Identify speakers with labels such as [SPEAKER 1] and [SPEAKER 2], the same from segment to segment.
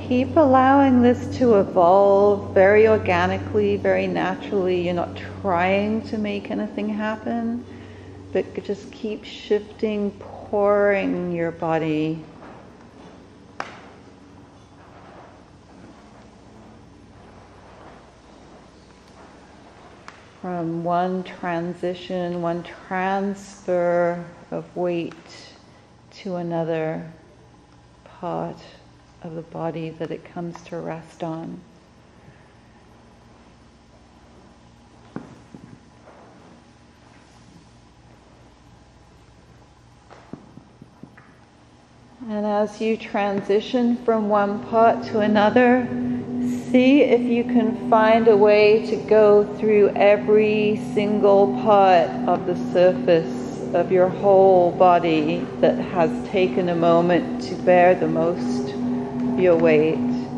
[SPEAKER 1] keep allowing this to evolve very organically, very naturally. You're not trying to make anything happen, but just keep shifting, pouring your body. From one transition, one transfer of weight to another part of the body that it comes to rest on. And as you transition from one part to another, see if you can find a way to go through every single part of the surface of your whole body that has taken a moment to bear the most of your weight.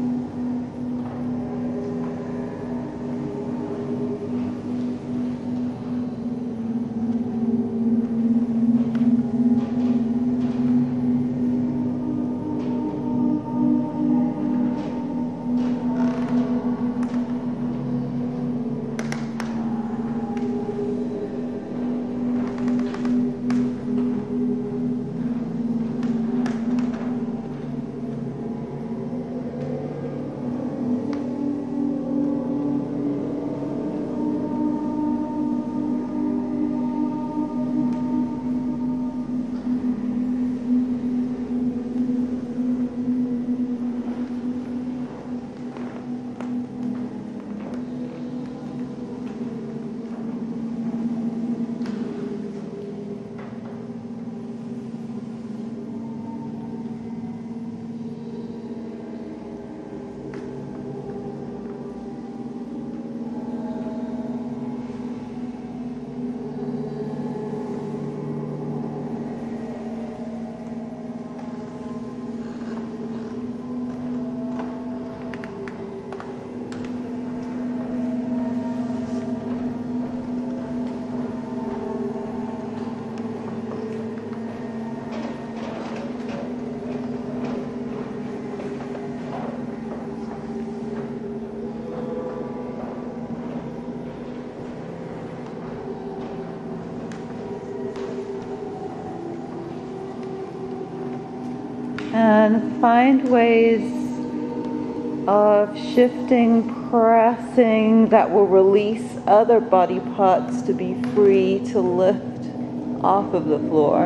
[SPEAKER 1] And find ways of shifting, pressing that will release other body parts to be free to lift off of the floor.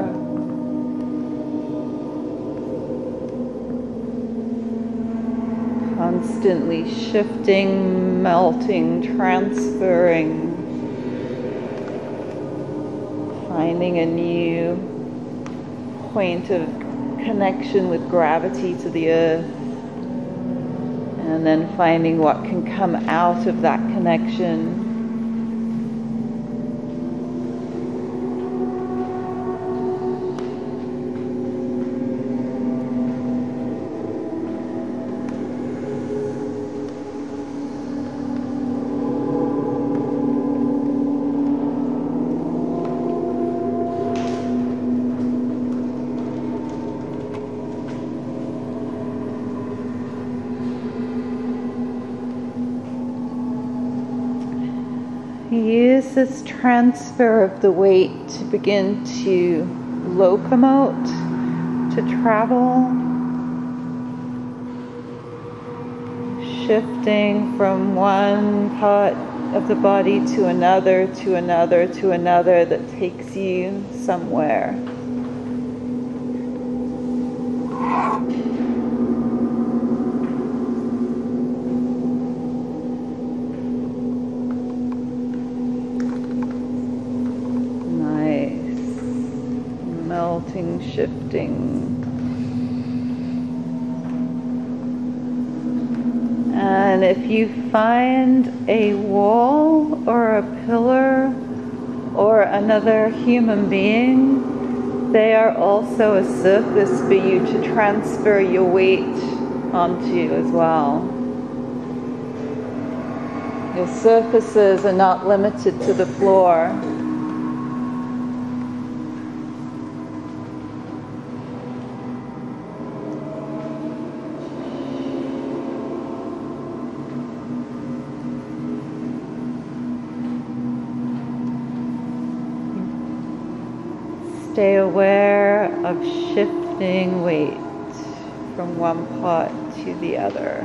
[SPEAKER 1] Constantly shifting, melting, transferring, finding a new point of connection with gravity to the earth, and then finding what can come out of that connection. Use this transfer of the weight to begin to locomote, to travel, shifting from one part of the body to another, to another, to another that takes you somewhere. Melting, shifting. And if you find a wall or a pillar or another human being, they are also a surface for you to transfer your weight onto as well. Your surfaces are not limited to the floor. Stay aware of shifting weight from one part to the other.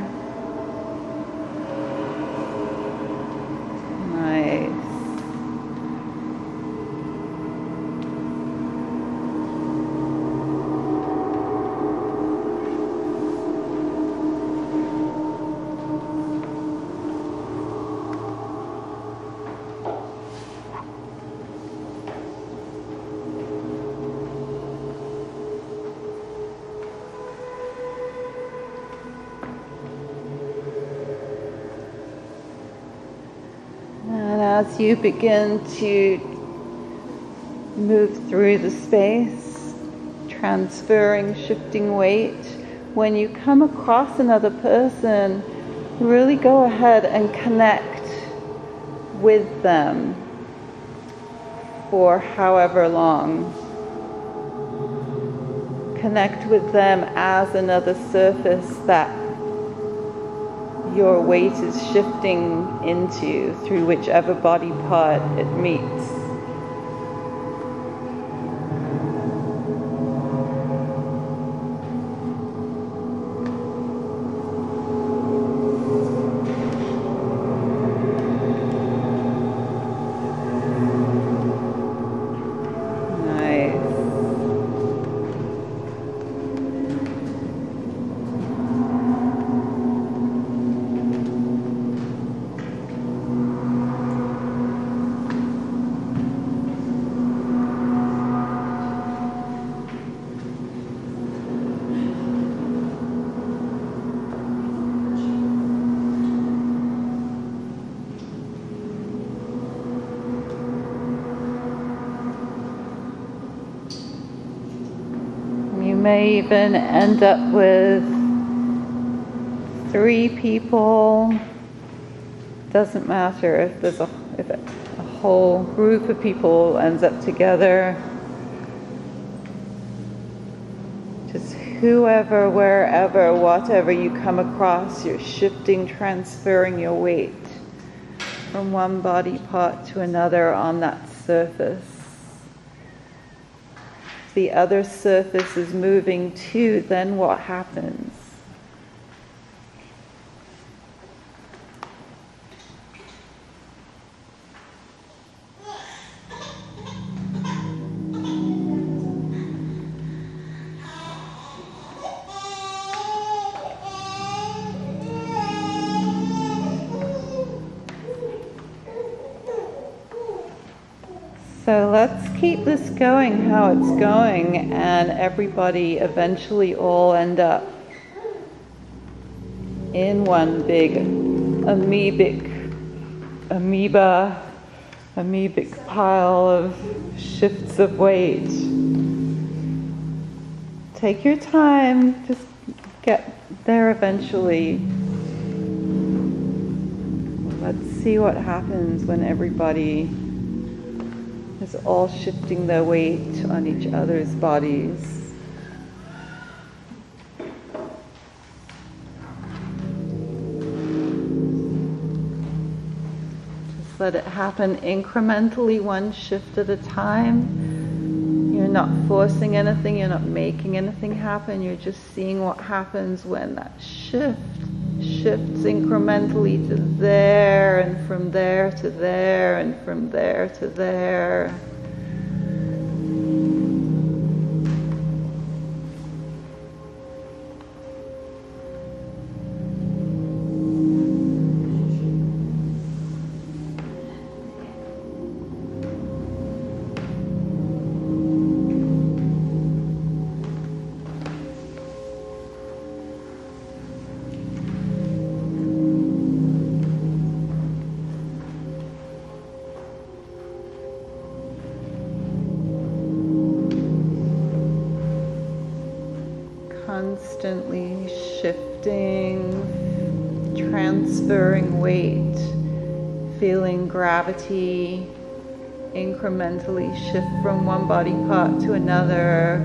[SPEAKER 1] Nice. As you begin to move through the space, transferring, shifting weight, when you come across another person, really go ahead and connect with them for however long. Connect with them as another surface that your weight is shifting into through whichever body part it meets. You may even end up with 3 people. Doesn't matter if a whole group of people ends up together. Just whoever, wherever, whatever you come across, you're shifting, transferring your weight from one body part to another on that surface. The other surface is moving too, then what happens? So let's keep this going how it's going, and everybody eventually all end up in one big amoebic pile of shifts of weight. Take your time, just get there eventually. Let's see what happens when everybody is all shifting their weight on each other's bodies. Just let it happen incrementally, one shift at a time. You're not forcing anything, you're not making anything happen, you're just seeing what happens when that shifts incrementally to there, and from there to there, and from there to there. Constantly shifting, transferring weight, feeling gravity incrementally shift from one body part to another.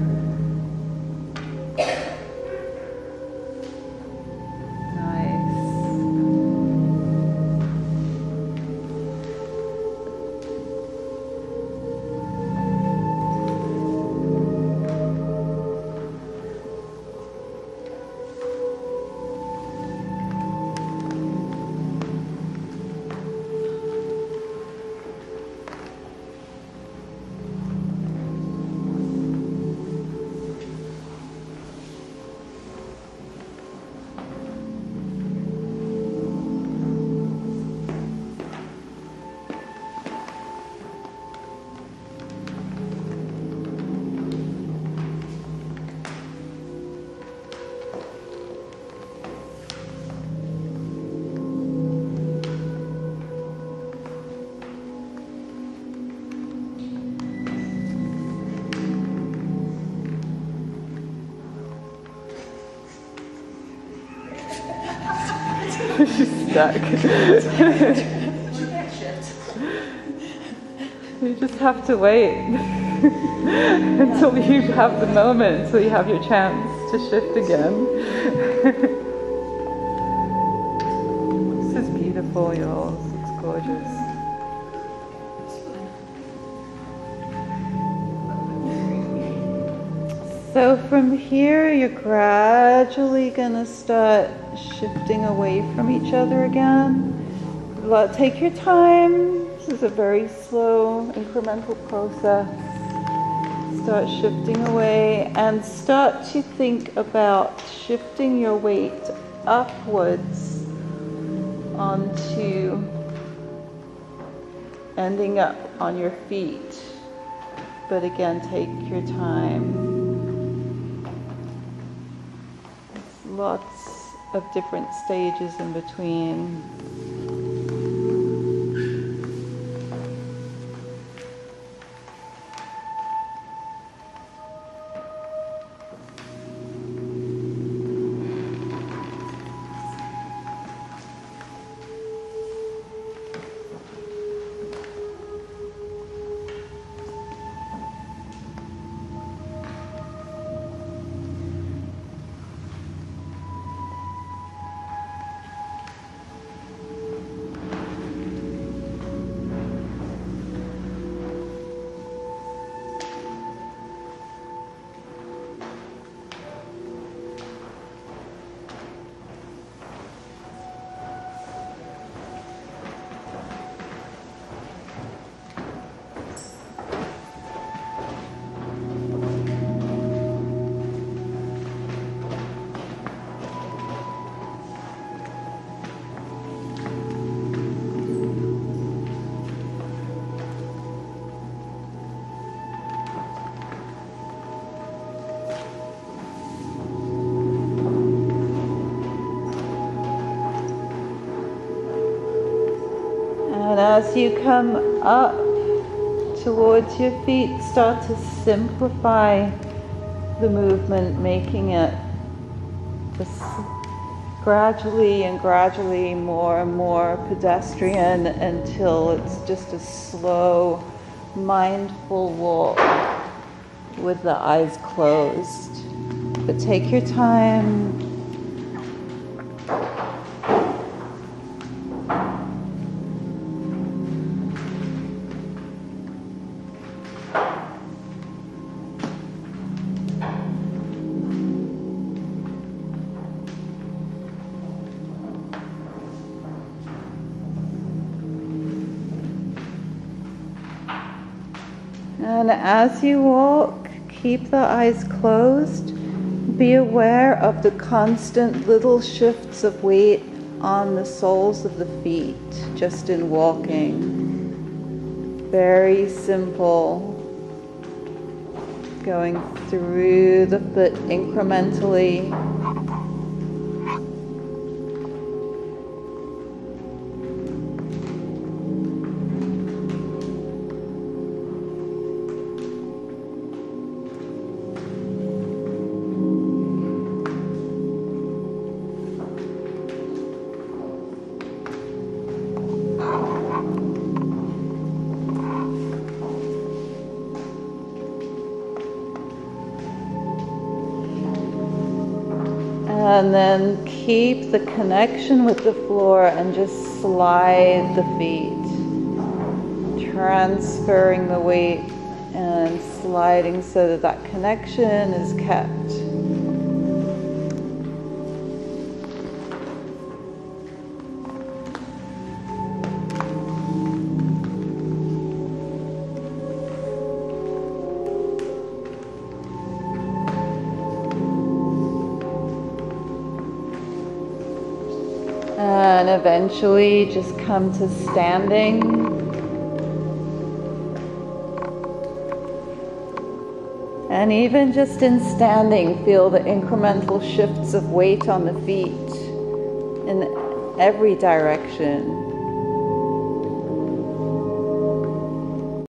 [SPEAKER 1] She's stuck.
[SPEAKER 2] She can't shift.
[SPEAKER 1] You just have to wait until you have the moment, until you have your chance to shift again. This is beautiful, y'all. It's gorgeous. So from here, you're gradually gonna start shifting away from each other again. Take your time. This is a very slow, incremental process. Start shifting away and start to think about shifting your weight upwards onto ending up on your feet. But again, take your time. Lots of different stages in between. And as you come up towards your feet, start to simplify the movement, making it just gradually and gradually more and more pedestrian until it's just a slow, mindful walk with the eyes closed. But take your time. And as you walk, keep the eyes closed. Be aware of the constant little shifts of weight on the soles of the feet, just in walking. Very simple. Going through the foot incrementally. And then keep the connection with the floor and just slide the feet, transferring the weight and sliding so that that connection is kept. And eventually just come to standing. And even just in standing, feel the incremental shifts of weight on the feet in every direction.